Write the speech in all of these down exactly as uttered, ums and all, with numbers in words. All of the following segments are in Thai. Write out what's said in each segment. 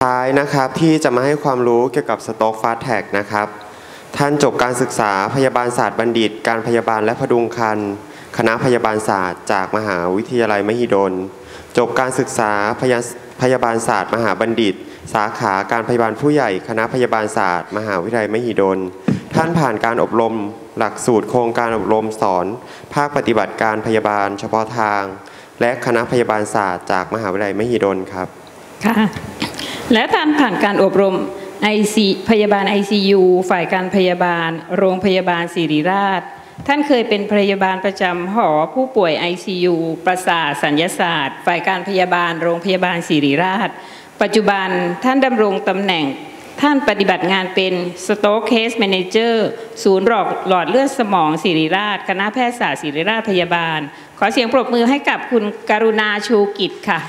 ท้ายนะครับที่จะมาให้ความรู้เกี่ยวกับ Stroke Fast Track นะครับท่านจบการศึกษาพยาบาลศาสตร์บัณฑิตการพยาบาลและพดุงครรภ์คณะพยาบาลศาสตร์จากมหาวิทยาลัยมหิดลจบการศึกษาพยาบาลศาสตร์มหาบัณฑิตสาขาการพยาบาลผู้ใหญ่คณะพยาบาลศาสตร์มหาวิทยาลัยมหิดลท่านผ่านการอบรมหลักสูตรโครงการอบรมสอนภาคปฏิบัติการพยาบาลเฉพาะทางและคณะพยาบาลศาสตร์จากมหาวิทยาลัยมหิดลครับค่ะและท่านผ่านการอบรม ไอ ซี พยาบาล ไอ ซี ยู ฝ่ายการพยาบาลโรงพยาบาลศิริราชท่านเคยเป็นพยาบาลประจำหอผู้ป่วย ไอ ซี ยู ประสาทสัญญศาสตร์ฝ่ายการพยาบาลโรงพยาบาลศิริราชปัจจุบันท่านดำรงตำแหน่งท่านปฏิบัติงานเป็น Stroke Case Manager ศูนย์หลอดเลือดสมองศิริราชคณะแพทยศาสตร์ศิริราชพยาบาลขอเสียงปรบมือให้กับคุณกรุณาชูกิจค่ะ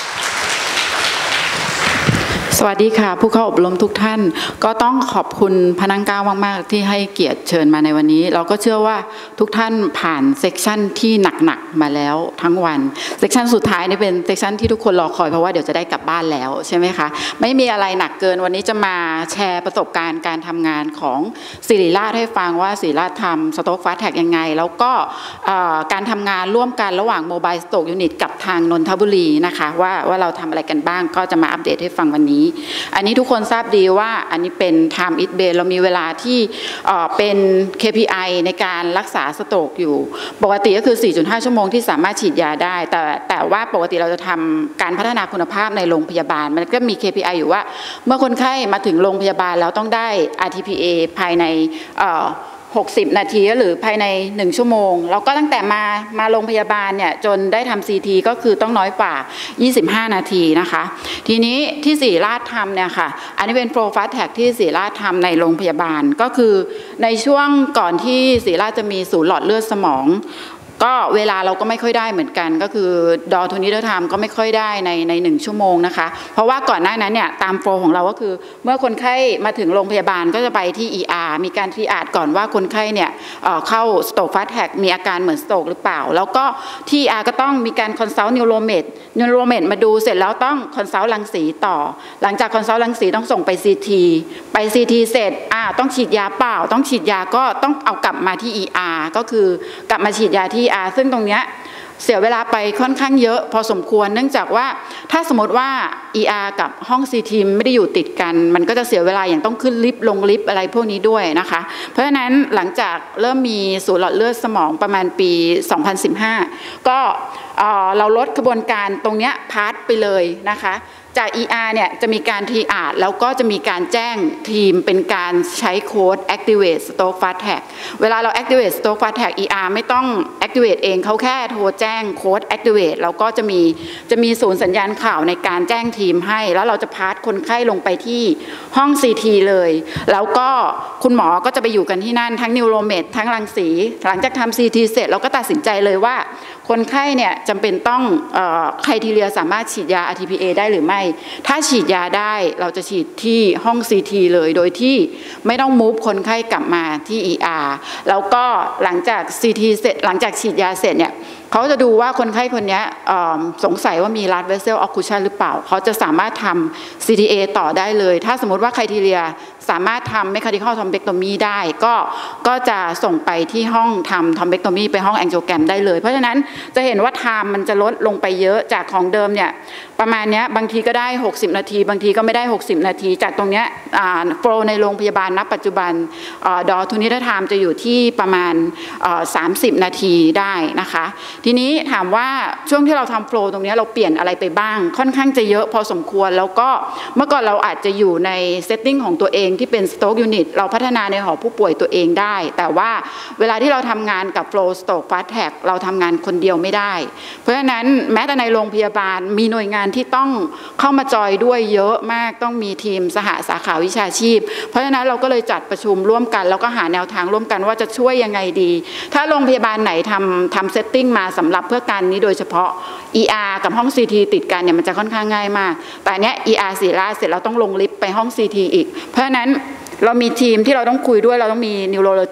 สวัสดีค่ะผู้เข้าอบรมทุกท่านก็ต้องขอบคุณพนักงานมากๆที่ให้เกียรติเชิญมาในวันนี้เราก็เชื่อว่าทุกท่านผ่านเซกชันที่หนักๆมาแล้วทั้งวันเซกชันสุดท้ายนี่เป็นเซกชันที่ทุกคนรอคอยเพราะว่าเดี๋ยวจะได้กลับบ้านแล้วใช่ไหมคะไม่มีอะไรหนักเกินวันนี้จะมาแชร์ประสบการณ์การทำงานของศิริราชให้ฟังว่าศิริราชทำ Stroke Fast Track ยังไงแล้วก็การทำงานร่วมกันระหว่าง Mobile Stroke Unit กับทางนนทบุรีนะคะว่าว่าเราทำอะไรกันบ้างก็จะมาอัปเดตให้ฟังวันนี้อันนี้ทุกคนทราบดีว่าอันนี้เป็น Time is Base เรามีเวลาที่เป็น เค พี ไอ ในการรักษาสโตรกอยู่ปกติก็คือ สี่จุดห้า ชั่วโมงที่สามารถฉีดยาได้แต่แต่ว่าปกติเราจะทำการพัฒนาคุณภาพในโรงพยาบาลมันก็มี เค พี ไอ อยู่ว่าเมื่อคนไข้มาถึงโรงพยาบาลแล้วต้องได้ อาร์ ที พี เอ ภายในหกสิบนาทีหรือภายในหนึ่งชั่วโมงแล้วก็ตั้งแต่มามาโรงพยาบาลเนี่ยจนได้ทำ ซี ที ก็คือต้องน้อยกว่ายี่สิบห้านาทีนะคะทีนี้ที่ศิริราชทำเนี่ยค่ะอันนี้เป็น Flow Fast Track ที่ศิริราชทำในโรงพยาบาลก็คือในช่วงก่อนที่ศิริราชจะมีศูนย์หลอดเลือดสมองก็เวลาเราก็ไม่ค่อยได้เหมือนกันก็คือดอทูนิเตอร์ไทม์ก็ไม่ค่อยได้ในในหนึ่งชั่วโมงนะคะเพราะว่าก่อนหน้านั้นเนี่ยตามโฟล์ของเราก็คือเมื่อคนไข้มาถึงโรงพยาบาลก็จะไปที่ อี อาร์ มีการทรีอาจก่อนว่าคนไข้เนี่ยเอ่อเข้า Stroke Fast Track มีอาการเหมือน Stroke หรือเปล่าแล้วก็ที่ อี อาร์ ก็ต้องมีการคอนซัลท์นิวโรเมดนิวโรเมดมาดูเสร็จแล้วต้องคอนซัลท์รังสีต่อหลังจากคอนซัลท์รังสีต้องส่งไป ซี ที ไป ซี ที เสร็จอ่าต้องฉีดยาเปล่าต้องฉีดยาก็ต้องเอากลับมาที่ อี อาร์ ก็คือกลับมาฉีดยาที่ อี อาร์ ซึ่งตรงเนี้ยเสียเวลาไปค่อนข้างเยอะพอสมควรเนื่องจากว่าถ้าสมมติว่า อี อาร์ กับห้อง ซี ที ไม่ได้อยู่ติดกันมันก็จะเสียเวลาอย่างต้องขึ้นลิฟต์ลงลิฟต์อะไรพวกนี้ด้วยนะคะเพราะฉะนั้นหลังจากเริ่มมีศูนย์หลอดเลือดสมองประมาณปีสองพันสิบห้าก็เราลดกระบวนการตรงเนี้ยพาร์ทไปเลยนะคะจาก อี อาร์ เนี่ยจะมีการทีอาร์แล้วก็จะมีการแจ้งทีมเป็นการใช้โค้ด activate Stroke Fast Track เวลาเรา activate Stroke Fast Track อี อาร์ ไม่ต้อง activate เองเขาแค่โทรแจ้งโค้ด activate แล้วก็จะมีจะมีศูนย์สัญญาณข่าวในการแจ้งทีมให้แล้วเราจะพาสคนไข้ลงไปที่ห้อง ซี ที เลยแล้วก็คุณหมอก็จะไปอยู่กันที่นั่นทั้งนิวโรเมดทั้งรังสีหลังจากทำ ซี ที เสร็จเราก็ตัดสินใจเลยว่าคนไข้เนี่ยจำเป็นต้องเอ่อไครทีเรียสามารถฉีดยา อาร์ ที พี เอ ได้หรือไม่ถ้าฉีดยาได้เราจะฉีดที่ห้อง ซี ที เลยโดยที่ไม่ต้องมูฟคนไข้กลับมาที่ อี อาร์ แล้วก็หลังจาก ซี ที เสร็จหลังจากฉีดยาเสร็จเนี่ยเขาจะดูว่าคนไข้คนนี้สงสัยว่ามี blood vessel occlusion หรือเปล่าเขาจะสามารถทำ ซี ที เอ ต่อได้เลยถ้าสมมติว่าไครทีเรียสามารถทำ mechanical thrombectomy ได้ก็ก็จะส่งไปที่ห้องทำ thrombectomy ไปห้อง angiogram ได้เลยเพราะฉะนั้นจะเห็นว่า time มันจะลดลงไปเยอะจากของเดิมเนี่ยประมาณนี้บางทีก็ได้หกสิบนาทีบางทีก็ไม่ได้หกสิบนาทีจากตรงเนี้ยโปรในโรงพยาบาลณปัจจุบันดอทูนิเตอร์ไทม์จะอยู่ที่ประมาณสามสิบนาทีได้นะคะทีนี้ถามว่าช่วงที่เราทำโฟล์ตรงนี้เราเปลี่ยนอะไรไปบ้างค่อนข้างจะเยอะพอสมควรแล้วก็เมื่อก่อนเราอาจจะอยู่ในเซตติ้งของตัวเองที่เป็น Stroke Unit เราพัฒนาในหอผู้ป่วยตัวเองได้แต่ว่าเวลาที่เราทำงานกับ Flow Stroke Fast Track เราทำงานคนเดียวไม่ได้เพราะฉะนั้นแม้แต่ในโรงพยาบาลมีหน่วยงานที่ต้องเข้ามาจอยด้วยเยอะมากต้องมีทีมสหสาขาวิชาชีพเพราะฉะนั้นเราก็เลยจัดประชุมร่วมกันแล้วก็หาแนวทางร่วมกันว่าจะช่วยยังไงดีถ้าโรงพยาบาลไหนทำทำเซตติ้งมาสำหรับเพื่อการนี้โดยเฉพาะ อี อาร์ กับห้อง ซี ที ติดกันเนี่ยมันจะค่อนข้างง่ายมากแต่เนี้ย อี อาร์ ศิริราชเสร็จเราต้องลงลิฟต์ไปห้อง ซี ที อีกเพราะฉะนั้นเรามีทีมที่เราต้องคุยด้วยเราต้องมี neurologist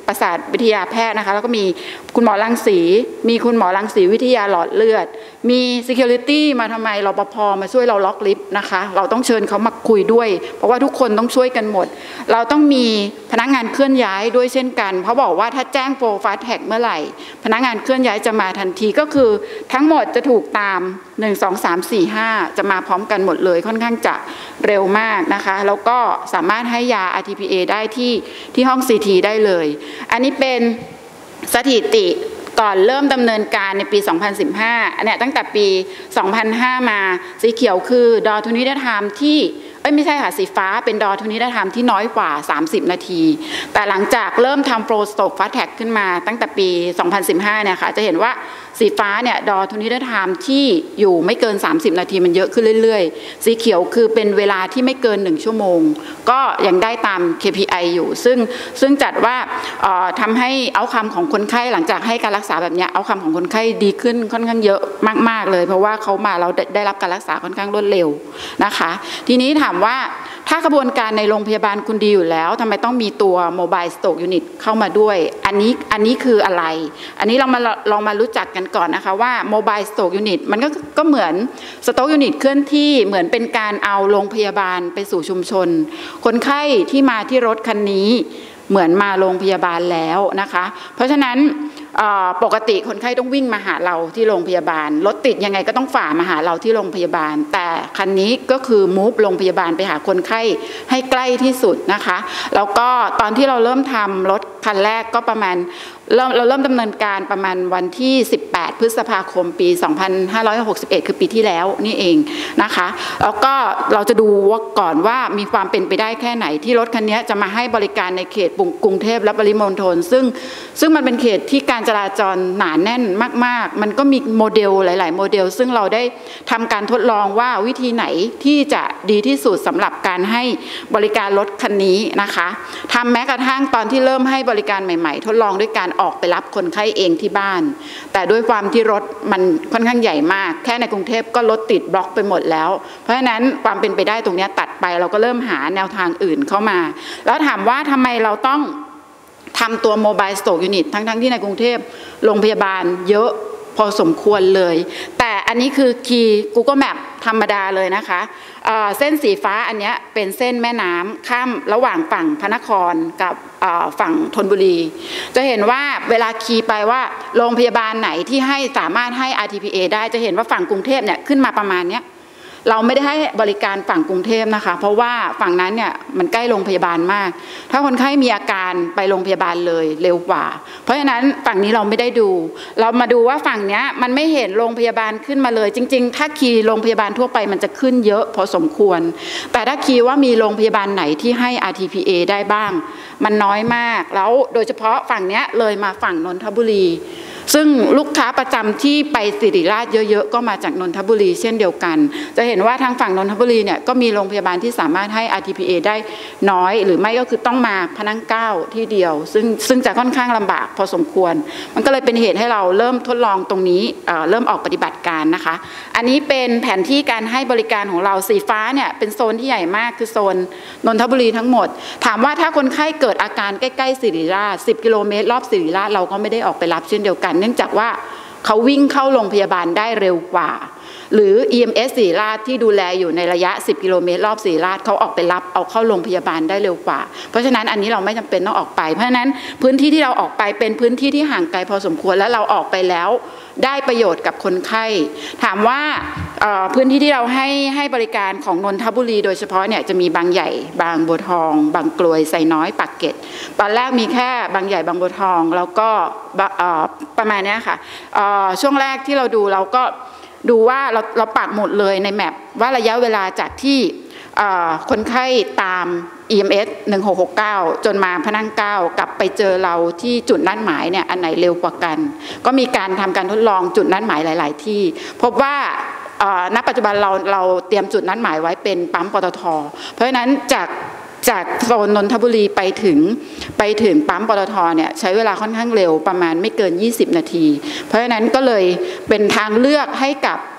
ประสาทวิทยาแพทย์นะคะแล้วก็มีคุณหมอรังสีมีคุณหมอรังสีวิทยาหลอดเลือดมี security มาทำไมรปภมาช่วยเราล็อกลิฟต์นะคะเราต้องเชิญเขามาคุยด้วยเพราะว่าทุกคนต้องช่วยกันหมดเราต้องมีพนักงานเคลื่อนย้ายด้วยเช่นกันเพราะบอกว่าถ้าแจ้งโปรฟาสต์แท็กเมื่อไหร่พนักงานเคลื่อนย้ายจะมาทันทีก็คือทั้งหมดจะถูกตามหนึ่ง สอง สาม สี่ ห้าจะมาพร้อมกันหมดเลยค่อนข้างจะเร็วมากนะคะแล้วก็สามารถให้ยา อาร์ ที พี เอ ได้ที่ที่ห้อง ซี ที ได้เลยอันนี้เป็นสถิติก่อนเริ่มดำเนินการในปี สองพันสิบห้า อันเนี้ยตั้งแต่ปี สองพันห้า มาสีเขียวคือดอทูนิดไทม์ที่เอ้ยไม่ใช่ค่ะสีฟ้าเป็นดอทูนิดไทม์ที่น้อยกว่าสามสิบนาทีแต่หลังจากเริ่มทำโปรสโตกฟาสแท็กขึ้นมาตั้งแต่ปี สองพันสิบห้า เนี่ยค่ะจะเห็นว่าสีฟ้าเนี่ยดอทูนิดไทม์ที่อยู่ไม่เกินสามสิบนาทีมันเยอะขึ้นเรื่อยๆสีเขียวคือเป็นเวลาที่ไม่เกินหนึ่งชั่วโมงก็ยังได้ตาม เค พี ไอ อยู่ซึ่งซึ่งจัดว่าทำให้เอาคำของคนไข้หลังจากให้การรักษาแบบนี้เอาคำของคนไข้ดีขึ้นค่อนข้างเยอะมากๆเลยเพราะว่าเขามาเราได้รับการรักษาค่อนข้างรวดเร็วนะคะทีนี้ถามว่าถ้ากระบวนการในโรงพยาบาลคุณดีอยู่แล้วทำไมต้องมีตัว Mobile Stroke Unit เข้ามาด้วยอันนี้อันนี้คืออะไรอันนี้เรามาลองมารู้จักกันก่อนนะคะว่า Mobile Stroke Unit มันก็ก็เหมือน Stroke Unit เคลื่อนที่เหมือนเป็นการเอาโรงพยาบาลไปสู่ชุมชนคนไข้ที่มาที่รถคันนี้เหมือนมาโรงพยาบาลแล้วนะคะเพราะฉะนั้นปกติคนไข้ต้องวิ่งมาหาเราที่โรงพยาบาลรถติดยังไงก็ต้องฝ่ามาหาเราที่โรงพยาบาลแต่คันนี้ก็คือมูฟโรงพยาบาลไปหาคนไข้ให้ใกล้ที่สุดนะคะแล้วก็ตอนที่เราเริ่มทำรถคันแรกก็ประมาณเริ่มเราเริ่มดำเนินการประมาณวันที่สิบแปดพฤษภาคมปีสองพันห้าร้อยหกสิบเอ็ดคือปีที่แล้วนี่เองนะคะแล้วก็เราจะดูว่าก่อนว่ามีความเป็นไปได้แค่ไหนที่รถคันนี้จะมาให้บริการในเขตกรุงเทพและปริมณฑลซึ่งซึ่งมันเป็นเขตที่การจราจรหนาแน่นมากๆมันก็มีโมเดลหลายๆโมเดลซึ่งเราได้ทำการทดลองว่าวิธีไหนที่จะดีที่สุดสำหรับการให้บริการรถคันนี้นะคะทำแม้กระทั่งตอนที่เริ่มให้บริการใหม่ๆทดลองด้วยการออกไปรับคนไข้เองที่บ้านแต่ด้วยความที่รถมันค่อนข้างใหญ่มากแค่ในกรุงเทพก็รถติดบล็อกไปหมดแล้วเพราะฉะนั้นความเป็นไปได้ตรงนี้ตัดไปเราก็เริ่มหาแนวทางอื่นเข้ามาแล้วถามว่าทำไมเราต้องทำตัว Mobile Stroke Unit ทั้งๆที่ในกรุงเทพโรงพยาบาลเยอะพอสมควรเลยแต่อันนี้คือคีย์ Google Map ธรรมดาเลยนะคะเอ่อเส้นสีฟ้าอันนี้เป็นเส้นแม่น้ำข้ามระหว่างฝั่งพระนครกับฝั่งธนบุรีจะเห็นว่าเวลาคีย์ไปว่าโรงพยาบาลไหนที่ให้สามารถให้ อาร์ ที พี เอ ได้จะเห็นว่าฝั่งกรุงเทพเนี่ยขึ้นมาประมาณนี้เราไม่ได้ให้บริการฝั่งกรุงเทพนะคะเพราะว่าฝั่งนั้นเนี่ยมันใกล้โรงพยาบาลมากถ้าคนไข้มีอาการไปโรงพยาบาลเลยเร็วกว่าเพราะฉะนั้นฝั่งนี้เราไม่ได้ดูเรามาดูว่าฝั่งนี้มันไม่เห็นโรงพยาบาลขึ้นมาเลยจริงๆถ้าคีย์โรงพยาบาลทั่วไปมันจะขึ้นเยอะพอสมควรแต่ถ้าคีย์ว่ามีโรงพยาบาลไหนที่ให้ อาร์ ที พี เอ ได้บ้างมันน้อยมากแล้วโดยเฉพาะฝั่งนี้เลยมาฝั่งนนทบุรีซึ่งลูกค้าประจำที่ไปศิริราชเยอะๆก็มาจากนนทบุรีเช่นเดียวกันจะเห็นว่าทางฝั่งนนทบุรีเนี่ยก็มีโรงพยาบาลที่สามารถให้ อาร์ ที พี เอ ได้น้อยหรือไม่ก็คือต้องมาพนังเก้าที่เดียวซึ่งซึ่งจะค่อนข้างลำบากพอสมควรมันก็เลยเป็นเหตุให้เราเริ่มทดลองตรงนี้เอ่อเริ่มออกปฏิบัติการนะคะอันนี้เป็นแผนที่การให้บริการของเราสีฟ้าเนี่ยเป็นโซนที่ใหญ่มากคือโซนนนทบุรีทั้งหมดถามว่าถ้าคนไข้เกิดอาการใกล้ๆศิริราชสิบกิโลเมตรรอบศิริราชเราก็ไม่ได้ออกไปรับเช่นเดียวกันเนื่องจากว่าเขาวิ่งเข้าโรงพยาบาลได้เร็วกว่าหรือ อี เอ็ม เอส ศิริราชที่ดูแลอยู่ในระยะสิบกิโลเมตรรอบศิริราชเขาออกไปรับเอาเข้าโรงพยาบาลได้เร็วกว่าเพราะฉะนั้นอันนี้เราไม่จำเป็นต้องออกไปเพราะฉะนั้นพื้นที่ที่เราออกไปเป็นพื้นที่ที่ห่างไกลพอสมควรและเราออกไปแล้วได้ประโยชน์กับคนไข้ถามว่าพื้นที่ที่เราให้ให้บริการของนนทบุรีโดยเฉพาะเนี่ยจะมีบางใหญ่บางบัวทองบางกลวยไซน้อยปากเกร็ดตอนแรกมีแค่บางใหญ่บางบัวทองแล้วก็ประมาณนี้ค่ะช่วงแรกที่เราดูเราก็ดูว่าเราเราปักหมดเลยในแมปว่าระยะเวลาจากที่คนไข้ตาม อี เอ็ม เอส หนึ่งหกหกเก้าจนมาพนังเก้ากลับไปเจอเราที่จุดนัดหมายเนี่ยอันไหนเร็วกว่ากันก็มีการทำการทดลองจุดนัดหมายหลายๆที่พบว่าณปัจจุบันเราเราเตรียมจุดนัดหมายไว้เป็นปั๊มปตท.เพราะฉะนั้นจากจากโซนนนทบุรีไปถึงไปถึงปั๊มปตท.เนี่ยใช้เวลาค่อนข้างเร็วประมาณไม่เกินยี่สิบนาทีเพราะฉะนั้นก็เลยเป็นทางเลือกให้กับผ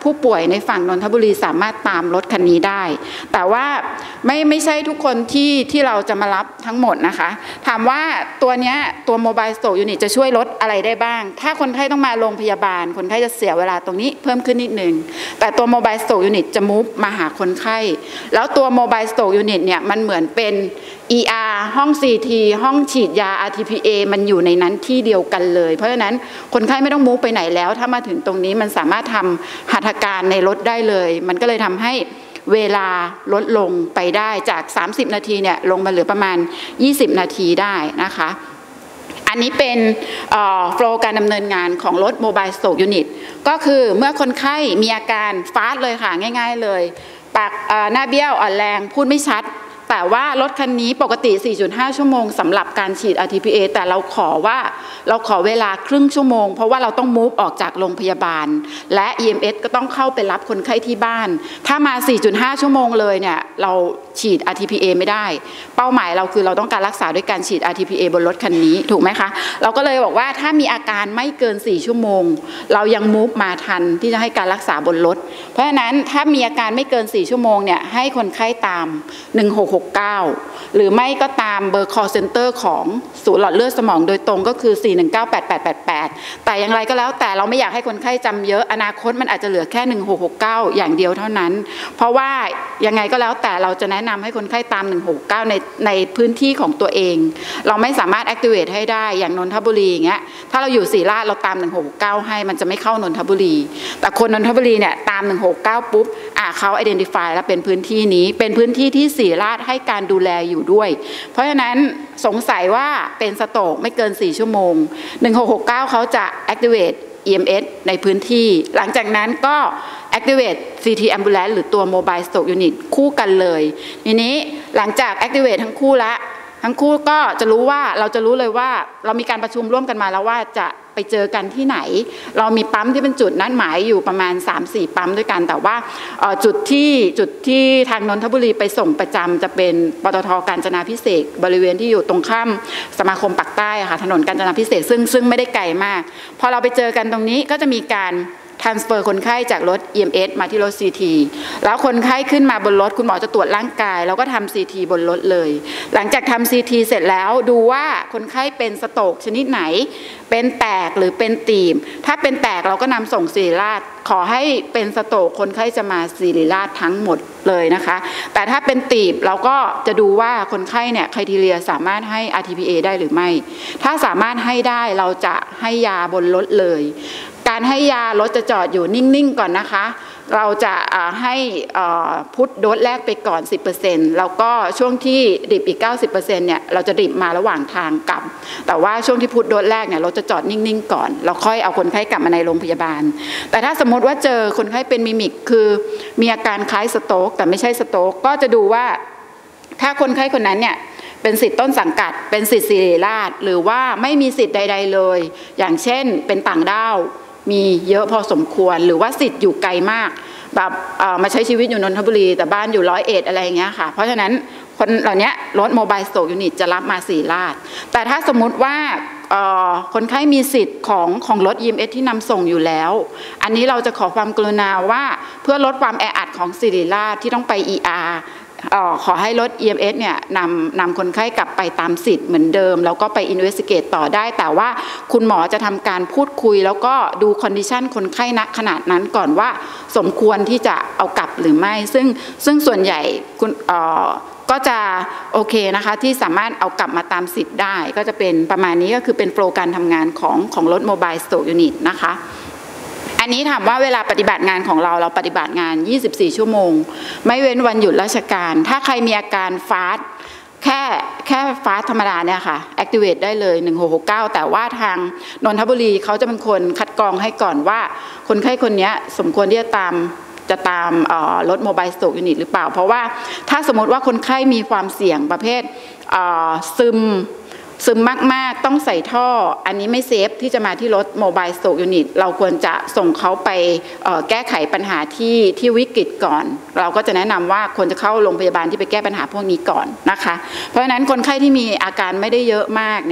ผู้ป่วยในฝั่งนนทบุรีสามารถตามรถคันนี้ได้แต่ว่าไม่ไม่ใช่ทุกคนที่ที่เราจะมารับทั้งหมดนะคะถามว่าตัวเนี้ยตัวโมบายสโตรกยูนิตจะช่วยลดอะไรได้บ้างถ้าคนไข้ต้องมาโรงพยาบาลคนไข้จะเสียเวลาตรงนี้เพิ่มขึ้นนิดนึงแต่ตัวโมบายสโตรกยูนิตจะมูฟมาหาคนไข้แล้วตัวโมบายสโตรกยูนิตเนี่ยมันเหมือนเป็น อี อาร์ ห้อง ซี ที ห้องฉีดยา อาร์ ที พี เอ มันอยู่ในนั้นที่เดียวกันเลยเพราะฉะนั้นคนไข้ไม่ต้องมูฟไปไหนแล้วถ้ามาถึงตรงนี้มันสามารถทำหัตถการในรถได้เลยมันก็เลยทำให้เวลาลดลงไปได้จากสามสิบนาทีเนี่ยลงมาเหลือประมาณยี่สิบนาทีได้นะคะอันนี้เป็นโฟล์การดำเนินงานของรถโมบายสโตรกยูนิตก็คือเมื่อคนไข้มีอาการฟาสเลยค่ะง่ายๆเลยปากหน้าเบี้ยวอ่อนแรงพูดไม่ชัดแต่ว่ารถคันนี้ปกติ สี่จุดห้า ชั่วโมงสำหรับการฉีด อาร์ ที พี เอ แต่เราขอว่าเราขอเวลาครึ่งชั่วโมงเพราะว่าเราต้องมูฟออกจากโรงพยาบาลและ อี เอ็ม เอส ก็ต้องเข้าไปรับคนไข้ที่บ้านถ้ามา สี่จุดห้า ชั่วโมงเลยเนี่ยเราฉีด อาร์ ที พี เอ ไม่ได้เป้าหมายเราคือเราต้องการรักษาด้วยการฉีด อาร์ ที พี เอ บนรถคันนี้ถูกไหมคะเราก็เลยบอกว่าถ้ามีอาการไม่เกินสี่ชั่วโมงเรายังมูฟมาทันที่จะให้การรักษาบนรถเพราะฉะนั้นถ้ามีอาการไม่เกินสี่ชั่วโมงเนี่ยให้คนไข้ตามหนึ่งหกหกเก้าหรือไม่ก็ตามเบอร์ call center ของศูนย์หลอดเลือดสมองโดยตรงก็คือสี่หนึ่งเก้า แปดแปดแปดแปดแต่อย่างไรก็แล้วแต่เราไม่อยากให้คนไข้จำเยอะอนาคตมันอาจจะเหลือแค่หนึ่งหกหกเก้าอย่างเดียวเท่านั้นเพราะว่ายังไงก็แล้วแต่เราจะแนะนำให้คนไข้ตามหนึ่งหกเก้าในในพื้นที่ของตัวเองเราไม่สามารถ activate ให้ได้อย่างนนทบุรีอย่างเงี้ยถ้าเราอยู่ศรีราชเราตามหนึ่งหกเก้าให้มันจะไม่เข้านนทบุรีแต่คนนนทบุรีเนี่ยตามหนึ่งหกเก้าปุ๊บอ่ะเขา identify แล้วเป็นพื้นที่นี้เป็นพื้นที่ที่ศรีราชให้การดูแลอยู่ด้วยเพราะฉะนั้นสงสัยว่าเป็นสโตรกไม่เกินสี่ชั่วโมงหนึ่งหกหกเก้าเขาจะ activate อี เอ็ม เอส ในพื้นที่หลังจากนั้นก็ activate ซี ที ambulance หรือตัว mobile stroke unit คู่กันเลยทีนี้หลังจาก activate ทั้งคู่ละทั้งคู่ก็จะรู้ว่าเราจะรู้เลยว่าเรามีการประชุมร่วมกันมาแล้วว่าจะไปเจอกันที่ไหนเรามีปั๊มที่เป็นจุดนัดหมายอยู่ประมาณ สามสี่ ปั๊มด้วยกันแต่ว่าจุดที่จุดที่ทางนนทบุรีไปส่งประจำจะเป็นปตท.กาญจนาภิเษกบริเวณที่อยู่ตรงข้ามสมาคมปากใต้ค่ะถนนกาญจนาภิเษกซึ่งซึ่งไม่ได้ไกลมากพอเราไปเจอกันตรงนี้ก็จะมีการtransfer คนไข้จากรถ อี เอ็ม เอส มาที่รถ ซี ที แล้วคนไข้ขึ้นมาบนรถคุณหมอจะตรวจร่างกายแล้วก็ทำ ซี ที บนรถเลยหลังจากทำ ซี ที เสร็จแล้วดูว่าคนไข้เป็นสโตรกชนิดไหนเป็นแตกหรือเป็นตีบถ้าเป็นแตกเราก็นำส่งศิริราชขอให้เป็นสโตรกคนไข้จะมาศิริราชทั้งหมดเลยนะคะแต่ถ้าเป็นตีบเราก็จะดูว่าคนไข้เนี่ยไครทีเรียสามารถให้ อาร์ ที พี เอ ได้หรือไม่ถ้าสามารถให้ได้เราจะให้ยาบนรถเลยการให้ยารถจะจอดอยู่นิ่งๆก่อนนะคะเราจะให้พุทโดสแรกไปก่อน สิบเปอร์เซ็นต์ แล้วก็ช่วงที่ดิบอีก เก้าสิบเปอร์เซ็นต์ เนี่ยเราจะดิบมาระหว่างทางกลับแต่ว่าช่วงที่พุทโดสแรกเนี่ยเราจะจอดนิ่งๆก่อนเราค่อยเอาคนไข้กลับมาในโรงพยาบาลแต่ถ้าสมมติว่าเจอคนไข้เป็นมิมิกคือมีอาการคล้ายสโตรกแต่ไม่ใช่สโตรกก็จะดูว่าถ้าคนไข้คนนั้นเนี่ยเป็นสิทธิ์ต้นสังกัดเป็นสิทธิ์ศิริราชหรือว่าไม่มีสิทธิ์ใดๆเลยอย่างเช่นเป็นต่างด้าวมีเยอะพอสมควรหรือว่าสิทธิ์อยู่ไกลมากแบบมาใช้ชีวิตอยู่นนทบุรีแต่บ้านอยู่ร้อยเอ็ดอะไรอย่างเงี้ยค่ะเพราะฉะนั้นคนเหล่านี้รถโมบายสโตรกยูนิตจะรับมาศรีราชแต่ถ้าสมมุติว่าคนไข้มีสิทธิ์ของของรถ อี เอ็ม เอส ที่นำส่งอยู่แล้วอันนี้เราจะขอความกรุณาว่าเพื่อลดความแออัดของศิริราชที่ต้องไป อี อาร์ ขอให้รถ อี เอ็ม เอส เนี่ยนำนำคนไข้กลับไปตามสิทธิ์เหมือนเดิมแล้วก็ไป investigate ต่อได้แต่ว่าคุณหมอจะทำการพูดคุยแล้วก็ดู condition คนไข้ณขนาดนั้นก่อนว่าสมควรที่จะเอากลับหรือไม่ซึ่งซึ่งส่วนใหญ่คุณก็จะโอเคนะคะที่สามารถเอากลับมาตามสิทธิ์ได้ก็จะเป็นประมาณนี้ก็คือเป็นโฟล์การทำงานของของรถ mobile stroke unit นะคะอันนี้ถามว่าเวลาปฏิบัติงานของเราเราปฏิบัติงานยี่สิบสี่ชั่วโมงไม่เว้นวันหยุดราชการถ้าใครมีอาการฟาสแค่แค่ฟาสธรรมดาเนี่ยค่ะ activate ได้เลยหนึ่งหกหกเก้าแต่ว่าทางนนทบุรีเขาจะเป็นคนคัดกรองให้ก่อนว่าคนไข้คนนี้สมควรที่จะตามจะตามรถโมบายสโตรกยูนิตหรือเปล่าเพราะว่าถ้าสมมติว่าคนไข้มีความเสี่ยงประเภทซึมซึมมากๆต้องใส่ท่ออันนี้ไม่เซฟที่จะมาที่รถโมบายสโตรกยูนิตเราควรจะส่งเขาไปแก้ไขปัญหาที่ที่วิกฤตก่อนเราก็จะแนะนำว่าควรจะเข้าโรงพยาบาลที่ไปแก้ปัญหาพวกนี้ก่อนนะคะเพราะฉะนั้นคนไข้ที่มีอาการไม่ได้เยอะมากเนี่ย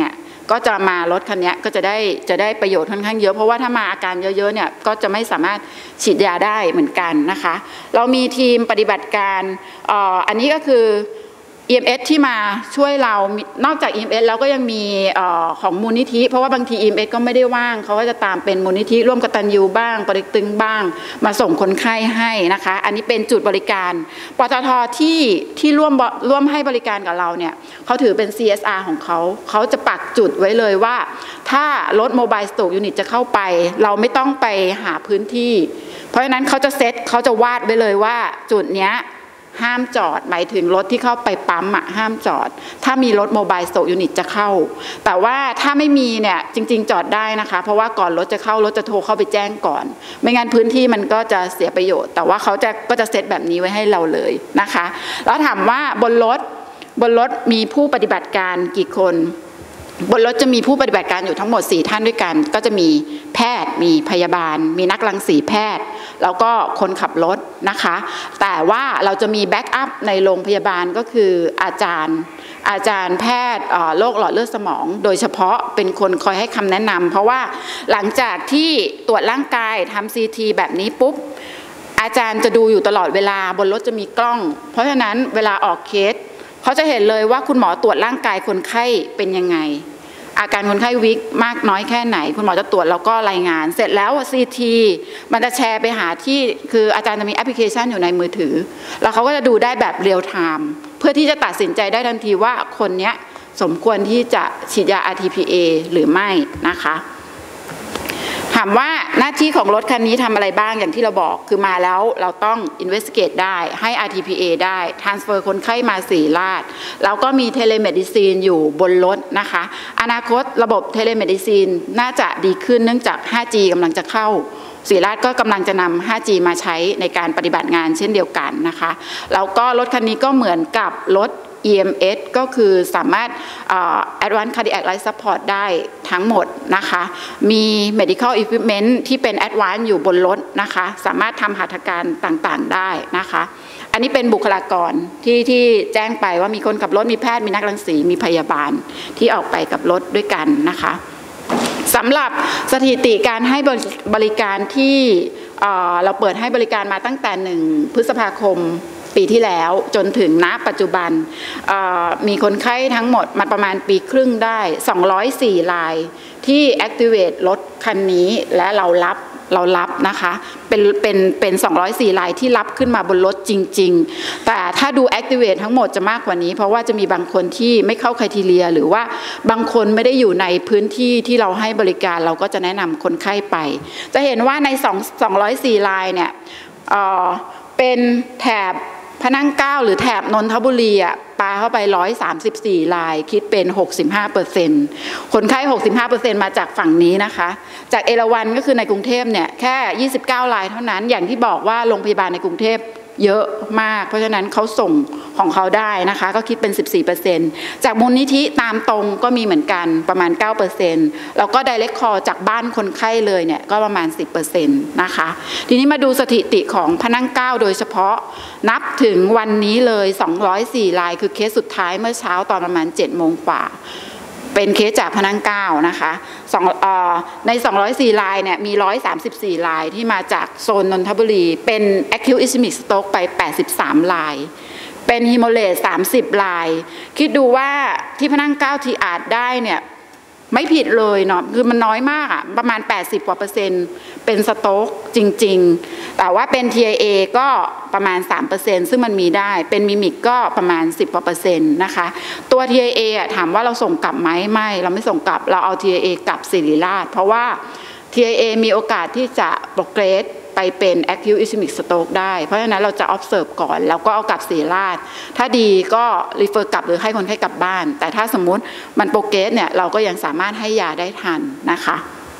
ก็จะมารถคันนี้ก็จะได้จะได้ประโยชน์ค่อนข้างเยอะเพราะว่าถ้ามาอาการเยอะๆเนี่ยก็จะไม่สามารถฉีดยาได้เหมือนกันนะคะเรามีทีมปฏิบัติการอ่ออันนี้ก็คือ อี เอ็ม เอส ที่มาช่วยเรานอกจาก อี เอ็ม เอส แล้วก็ยังมีของมูลนิธิเพราะว่าบางที อี เอ็ม เอส ก็ไม่ได้ว่างเขาก็จะตามเป็นมูลนิธิร่วมกตัญญูบ้างปริตึงบ้างมาส่งคนไข้ให้นะคะอันนี้เป็นจุดบริการปตท.ที่ที่ร่วมร่วมให้บริการกับเราเนี่ยเขาถือเป็น ซี เอส อาร์ ของเขาเขาจะปักจุดไว้เลยว่าถ้ารถโมบายสโตรกยูนิตจะเข้าไปเราไม่ต้องไปหาพื้นที่เพราะฉะนั้นเขาจะเซตเขาจะวาดไว้เลยว่าจุดเนี้ยห้ามจอดหมายถึงรถที่เข้าไปปั๊มอะห้ามจอดถ้ามีรถโมบายสโตรกยูนิตจะเข้าแต่ว่าถ้าไม่มีเนี่ยจริงๆจอดได้นะคะเพราะว่าก่อนรถจะเข้ารถจะโทรเข้าไปแจ้งก่อนไม่งั้นพื้นที่มันก็จะเสียประโยชน์แต่ว่าเขาจะก็จะเซตแบบนี้ไว้ให้เราเลยนะคะแล้วถามว่าบนรถบนรถมีผู้ปฏิบัติการกี่คนบนรถจะมีผู้ปฏิบัติการอยู่ทั้งหมดสี่ท่านด้วยกันก็จะมีแพทย์มีพยาบาลมีนักรังสีแพทย์แล้วก็คนขับรถนะคะแต่ว่าเราจะมีแบ็กอัพในโรงพยาบาลก็คืออาจารย์อาจารย์แพทย์โรคหลอดเลือดสมองโดยเฉพาะเป็นคนคอยให้คำแนะนำเพราะว่าหลังจากที่ตรวจร่างกายทำซีทีแบบนี้ปุ๊บอาจารย์จะดูอยู่ตลอดเวลาบนรถจะมีกล้องเพราะฉะนั้นเวลาออกเคสเขาจะเห็นเลยว่าคุณหมอตรวจร่างกายคนไข้เป็นยังไงอาการคนไข้วิกมากน้อยแค่ไหนคุณหมอจะตรวจแล้วก็รายงานเสร็จแล้ว ซี ที มันจะแชร์ไปหาที่คืออาจารย์จะมีแอปพลิเคชันอยู่ในมือถือแล้วเขาก็จะดูได้แบบเรียลไทม์เพื่อที่จะตัดสินใจได้ทันทีว่าคนนี้สมควรที่จะฉีดยา อาร์ ที พี เอ หรือไม่นะคะถามว่าหน้าที่ของรถคันนี้ทำอะไรบ้างอย่างที่เราบอกคือมาแล้วเราต้อง investigate ได้ให้ อาร์ ที พี เอ ได้ transfer คนไข้มาศรีราชแล้วก็มี telemedicine อยู่บนรถนะคะอนาคตระบบ telemedicine น่าจะดีขึ้นเนื่องจาก ห้าจี กำลังจะเข้าศรีราชก็กำลังจะนำ ห้าจี มาใช้ในการปฏิบัติงานเช่นเดียวกันนะคะแล้วก็รถคันนี้ก็เหมือนกับรถอี เอ็ม เอส ก็คือสามารถ uh, Advanced Cardiac Life Support ได้ทั้งหมดนะคะมี Medical Equipment ที่เป็น Advanced อยู่บนรถนะคะสามารถทำหัตถการต่างๆได้นะคะอันนี้เป็นบุคลากรที่ที่แจ้งไปว่ามีคนขับรถมีแพทย์มีนักรังสีมีพยาบาลที่ออกไปกับรถด้วยกันนะคะสำหรับสถิติการให้บริการที่เราเปิดให้บริการมาตั้งแต่หนึ่งพฤษภาคมปีที่แล้วจนถึงณปัจจุบันมีคนไข้ทั้งหมดมาประมาณปีครึ่งได้สองร้อยสี่รายที่ activate รถคันนี้และเรารับเรารับนะคะเป็นเป็นเป็นสองร้อยสี่รายที่รับขึ้นมาบนรถจริงๆแต่ถ้าดู activate ทั้งหมดจะมากกว่านี้เพราะว่าจะมีบางคนที่ไม่เข้า criteria หรือว่าบางคนไม่ได้อยู่ในพื้นที่ที่เราให้บริการเราก็จะแนะนำคนไข้ไปจะเห็นว่าในสองร้อยสี่รายเนี่ยเป็นแถบพระนั่งเกล้าหรือแถบนนทบุรีอ่ะปาเข้าไปหนึ่งร้อยสามสิบสี่รายคิดเป็น หกสิบห้าเปอร์เซ็นต์ คนไข้ หกสิบห้าเปอร์เซ็นต์ มาจากฝั่งนี้นะคะจากเอราวัณก็คือในกรุงเทพเนี่ยแค่ยี่สิบเก้ารายเท่านั้นอย่างที่บอกว่าโรงพยาบาลในกรุงเทพเยอะมากเพราะฉะนั้นเขาส่งของเขาได้นะคะก็คิดเป็น สิบสี่เปอร์เซ็นต์ จากมูลนิธิตามตรงก็มีเหมือนกันประมาณ เก้าเปอร์เซ็นต์ แล้วก็ direct call จากบ้านคนไข้เลยเนี่ยก็ประมาณ สิบเปอร์เซ็นต์ นะคะทีนี้มาดูสถิติของพระนั่งเกล้าโดยเฉพาะนับถึงวันนี้เลยสองร้อยสี่รายคือเคสสุดท้ายเมื่อเช้าตอนประมาณ เจ็ดโมงกว่าเป็นเคสจากพระนั่งเกล้านะคะในสองร้อยสี่รายเนี่ยมีหนึ่งร้อยสามสิบสี่รายที่มาจากโซนนนทบุรีเป็น acute ischemic stroke ไปแปดสิบสามรายเป็นฮีโมเลสสามสิบรายคิดดูว่าที่พระนั่งเกล้าทีอาจได้เนี่ยไม่ผิดเลยเนาะคือมันน้อยมากอะประมาณแปดสิบกว่าเปอร์เซ็นต์เป็นสโตรกจริงๆแต่ว่าเป็น ที ไอ เอ ก็ประมาณ สามเปอร์เซ็นต์ ซึ่งมันมีได้เป็นมิมิกก็ประมาณสิบกว่าเปอร์เซ็นต์นะคะตัว ที ไอ เอ อะถามว่าเราส่งกลับไหมไม่เราไม่ส่งกลับเราเอา ที ไอ เอ กลับศิริราชเพราะว่า ที ไอ เอ มีโอกาสที่จะโปรเกรสไปเป็น acute ischemic stroke ได้เพราะฉะนั้นเราจะ observe ก่อนแล้วก็เอากลับศิริราชถ้าดีก็ refer กลับหรือให้คนไข้กลับบ้านแต่ถ้าสมมุติมันโปรเกรสเนี่ยเราก็ยังสามารถให้ยาได้ทันนะคะ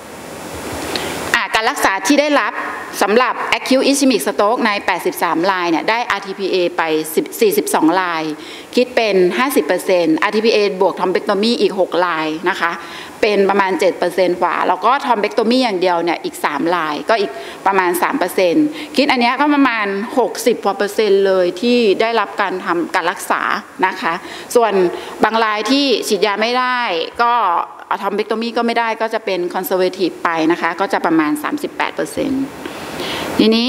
การรักษาที่ได้รับสำหรับ acute ischemic stroke ในแปดสิบสามรายเนี่ยได้ อาร์ ที พี เอ ไปสี่สิบสองรายคิดเป็น ห้าสิบเปอร์เซ็นต์ อาร์ ที พี เอ บวก thrombectomy อีกหกรายนะคะเป็นประมาณ เจ็ดเปอร์เซ็นต์ กว่าแล้วก็ thrombectomy อย่างเดียวเนี่ยอีกสามรายก็อีกประมาณ สามเปอร์เซ็นต์ คิดอันนี้ก็ประมาณหกสิบกว่าเปอร์เซ็นต์เลยที่ได้รับการทำการรักษานะคะส่วนบางรายที่ฉีดยาไม่ได้ก็อะทอมเบกโตมีก็ไม่ได้ก็จะเป็นคอนเซอร์เวทีฟไปนะคะก็จะประมาณ สามสิบแปดเปอร์เซ็นต์ ทีนี้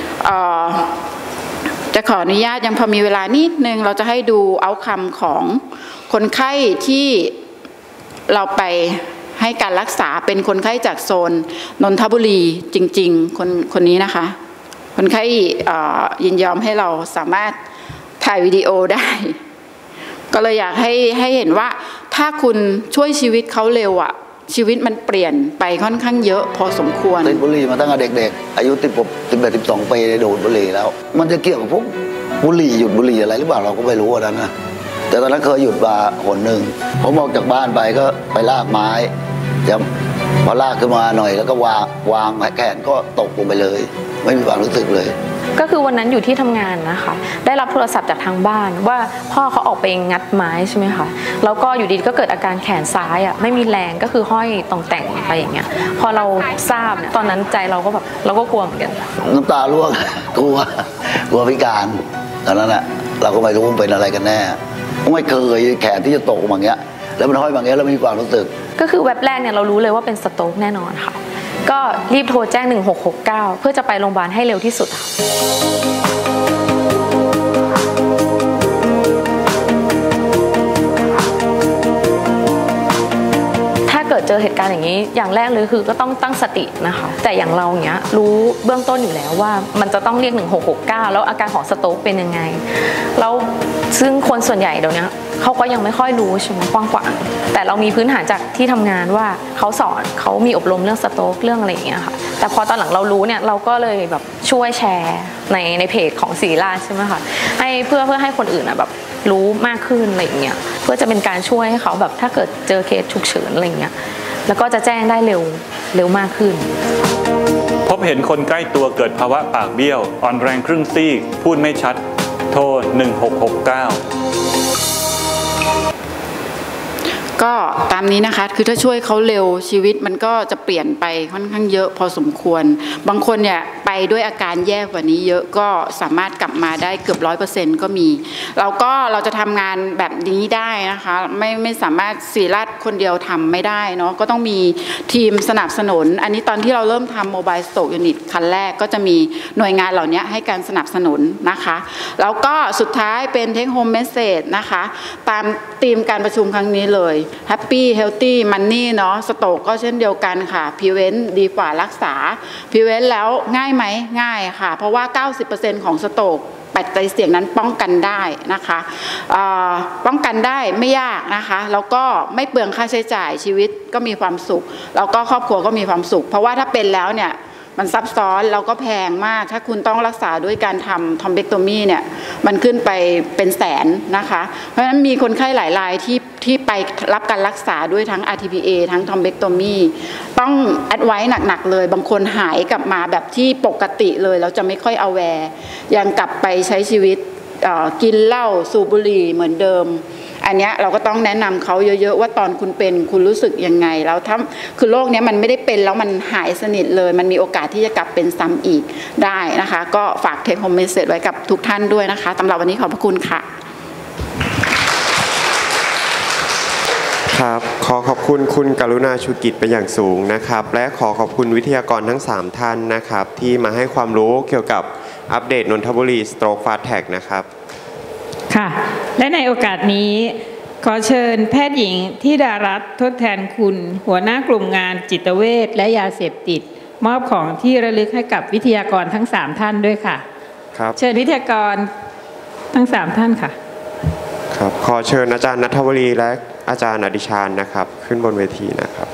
จะขออนุญาตยังพอมีเวลานิดนึงเราจะให้ดูเอาท์คัมของคนไข้ที่เราไปให้การรักษาเป็นคนไข้จากโซนนนทบุรีจริงๆคนคนนี้นะคะคนไข้ยินยอมให้เราสามารถถ่ายวิดีโอได้ก็เลยอยากให้ให้เห็นว่าถ้าคุณช่วยชีวิตเขาเร็วอ่ะชีวิตมันเปลี่ยนไปค่อนข้างเยอะพอสมควรติดบุหรี่มาตั้งแต่เด็กๆอายุติดปุ๊บสิบแปดสิบสองปีได้ดูดบุหรี่แล้วมันจะเกี่ยวกับพวกบุหรี่หยุดบุหรี่อะไรหรือเปล่าเราก็ไม่รู้นะนะแต่ตอนนั้นเคยหยุดมาหนหนึ่งผมออกจากบ้านไปก็ไปลากไม้จะพอลากขึ้นมาหน่อยแล้วก็วางวางแขนก็ตกลงไปเลยไม่มีความรู้สึกเลยก็คือวันนั้นอยู่ที่ทำงานนะคะได้รับโทรศัพท์จากทางบ้านว่าพ่อเขาออกไปงัดไม้ใช่ไหมคะแล้วก็อยู่ดีก็เกิดอาการแขนซ้ายอ่ะไม่มีแรงก็คือห้อยต่องแต่งไปอย่างเงี้ยพอเราทราบเนี่ยตอนนั้นใจเราก็แบบเราก็กลัวเหมือนกันน้ำตาร่วงกลัวกลัวพิการตอนนั้นอ่ะเราก็ไม่รู้ว่าเป็นอะไรกันแน่ไม่เคยแขนที่จะตกอย่างเงี้ยแล้วมันห้อยอย่างเงี้ยแล้วมีความรู้สึกก็คือแวบแรกเนี่ยเรารู้เลยว่าเป็นสโตรกแน่นอนค่ะก็รีบโทรแจ้งหนึ่งหกหกเก้าเพื่อจะไปโรงพยาบาลให้เร็วที่สุดค่ะถ้าเกิดเจอเหตุการณ์อย่างนี้อย่างแรกเลยคือก็ต้องตั้งสตินะคะแต่อย่างเราเนี้ยรู้เบื้องต้นอยู่แล้วว่ามันจะต้องเรียกหนึ่งหกหกเก้าแล้วอาการของสโตรกเป็นยังไงแล้วซึ่งคนส่วนใหญ่เดี๋ยวนี้เขาก็ยังไม่ค่อยรู้ใช่ไหมกว้างกว่าแต่เรามีพื้นฐานจากที่ทำงานว่าเขาสอนเขามีอบรมเรื่องสโตรกเรื่องอะไรอย่างเงี้ยค่ะแต่พอตอนหลังเรารู้เนี่ยเราก็เลยแบบช่วยแชร์ในในเพจของศิริราชใช่ไหมคะให้เพื่อเพื่อให้คนอื่นอ่ะแบบรู้มากขึ้นอะไรอย่างเงี้ยเพื่อจะเป็นการช่วยให้เขาแบบถ้าเกิดเจอเคสฉุกเฉินอะไรอย่างเงี้ยแล้วก็จะแจ้งได้เร็วเร็วมากขึ้นพบเห็นคนใกล้ตัวเกิดภาวะปากเบี้ยวอ่อนแรงครึ่งซีกพูดไม่ชัดโทรหนึ่งหกหกเก้าก็ตามนี้นะคะคือถ้าช่วยเขาเร็วชีวิตมันก็จะเปลี่ยนไปค่อนข้างเยอะพอสมควรบางคนเนี่ยไปด้วยอาการแย่กว่านี้เยอะก็สามารถกลับมาได้เกือบร้อยเปอร์เซ็นต์ก็มีเราก็เราจะทำงานแบบนี้ได้นะคะไม่ไม่สามารถศิริราชคนเดียวทำไม่ได้เนาะก็ต้องมีทีมสนับสนุนอันนี้ตอนที่เราเริ่มทำโมบายสโตรกยูนิตคันแรกก็จะมีหน่วยงานเหล่านี้ให้การสนับสนุนนะคะแล้วก็สุดท้ายเป็นเทคโฮมเมสเสจนะคะตามธีมการประชุมครั้งนี้เลยHappy Healthy Money เนาะสโตรกก็เช่นเดียวกันค่ะ Prevent ดีกว่ารักษา Prevent แล้วง่ายไหมง่ายค่ะเพราะว่า เก้าสิบเปอร์เซ็นต์ ของสโตรกปัจจัยเสี่ยงนั้นป้องกันได้นะคะป้องกันได้ไม่ยากนะคะแล้วก็ไม่เปลืองค่าใช้จ่ายชีวิตก็มีความสุขแล้วก็ครอบครัวก็มีความสุขเพราะว่าถ้าเป็นแล้วเนี่ยมันซับซ้อนแล้วก็แพงมากถ้าคุณต้องรักษาด้วยการทำทอมเบกโตมีเนี่ยมันขึ้นไปเป็นแสนนะคะเพราะฉะนั้นมีคนไข้หลายรายที่ที่ไปรับการรักษาด้วยทั้ง อาร์ ที พี เอ ทั้งทอมเบกโตมีต้องแอดไว้หนักๆเลยบางคนหายกลับมาแบบที่ปกติเลยแล้วจะไม่ค่อยเอาแวร์ยังกลับไปใช้ชีวิตกินเหล้าสูบบุหรี่เหมือนเดิมอันนี้เราก็ต้องแนะนำเขาเยอะๆว่าตอนคุณเป็นคุณรู้สึกยังไงแล้วถ้าคือโรคนี้มันไม่ได้เป็นแล้วมันหายสนิทเลยมันมีโอกาสที่จะกลับเป็นซ้ำอีกได้นะคะก็ฝากเทคโฮมเมสเสจไว้กับทุกท่านด้วยนะคะสำหรับวันนี้ขอบพระคุณค่ะครับขอขอบคุณคุณกรุณาชูกิจเป็นอย่างสูงนะครับและขอขอบคุณวิทยากรทั้งสามท่านนะครับที่มาให้ความรู้เกี่ยวกับอัปเดตนนทบุรี Stroke Fast Track นะครับค่ะและในโอกาสนี้ขอเชิญแพทย์หญิงธิดารัตน์ทดแทนคุณหัวหน้ากลุ่มงานจิตเวชและยาเสพติดมอบของที่ระลึกให้กับวิทยากรทั้งสามท่านด้วยค่ะครับเชิญวิทยากรทั้งสามท่านค่ะครับขอเชิญอาจารย์ณัฐวรีและอาจารย์อดิชานนะครับขึ้นบนเวทีนะครับ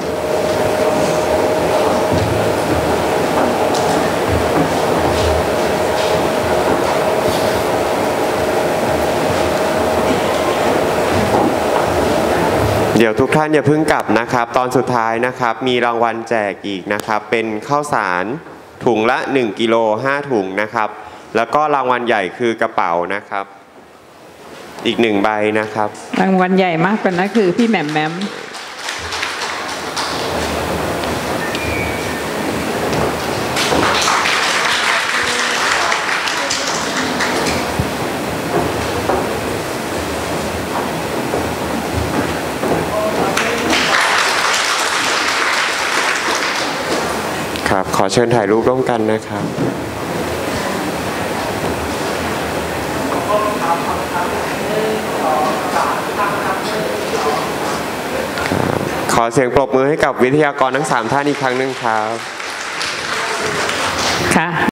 เดี๋ยวทุกท่านอย่าเพิ่งกลับนะครับตอนสุดท้ายนะครับมีรางวัลแจกอีกนะครับเป็นข้าวสารถุงละหนึ่งกิโลห้าถุงนะครับแล้วก็รางวัลใหญ่คือกระเป๋านะครับอีกหนึ่งใบนะครับรางวัลใหญ่มากกว่านั้นคือพี่แหม่มแหม่มขอเชิญถ่ายรูปร่วมกันนะครับขอเสียงปรบมือให้กับวิทยากรทั้งสามท่านอีกครั้งหนึ่งครับค่ะ